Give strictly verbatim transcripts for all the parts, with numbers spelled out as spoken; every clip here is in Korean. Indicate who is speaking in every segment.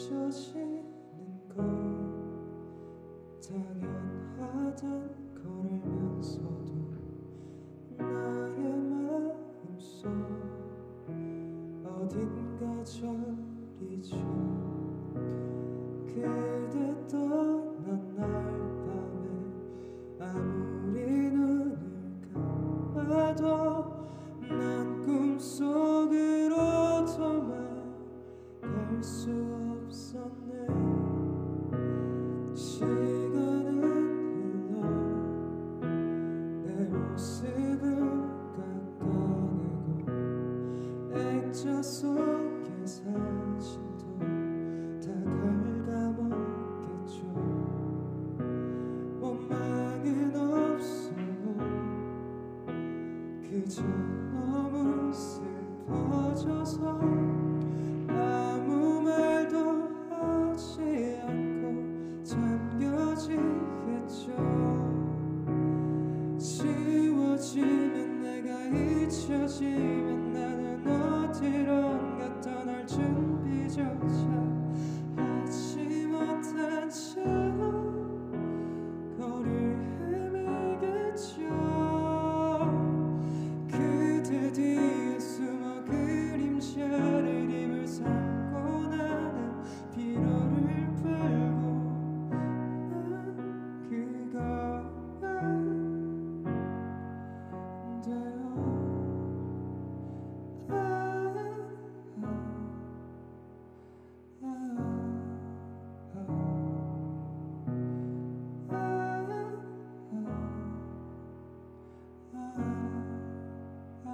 Speaker 1: 잊혀지는 건 당연하단 걸 알면서도 나의 마음속 어딘가 저리죠. 그대 떠난 날 밤에 아무리 눈을 감아도 난 꿈속으로 도망갈 수 없었네. 시간은 흘러 내 모습을 깎아내고 액자 속의 사진도 다 갉아먹겠죠. 원망은 없어 그저 너무 슬퍼져서 아무 말도 하지 않고 잠겨지겠죠. 지워지면 내가 잊혀지면 나는 어디론가 떠날 준비조차 하지 못한 채로 거리를 헤매겠죠. 그대 뒤에 숨어 그림자를 입을 삼고 나는 피로를 풀고 난 그거야 돼요. 아, 아, 아, 아, 아, 아, 아,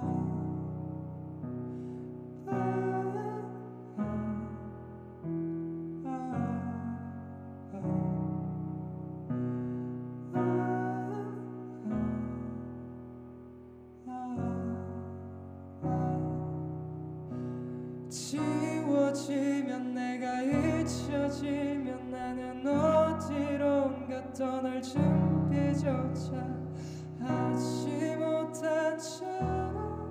Speaker 1: 지워지면 내가 잊혀지면 나는 어디론가 떠날 준비조차 하지 못한 채로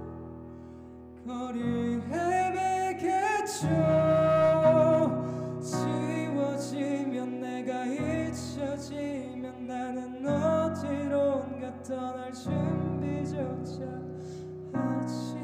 Speaker 1: 거리 헤매겠죠. 지워지면 내가 잊혀지면 나는 어디론가 떠날 준비조차 하지